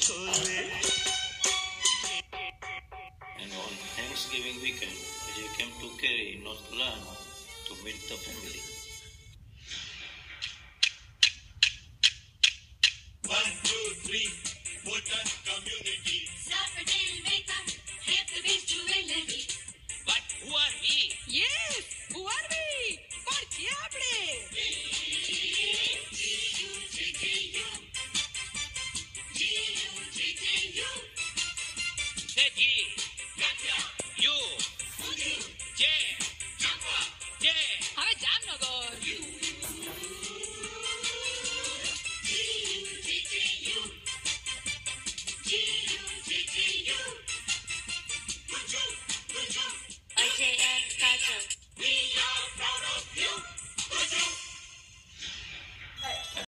And on Thanksgiving weekend, Ajay came to Kerry, North Carolina to meet the family.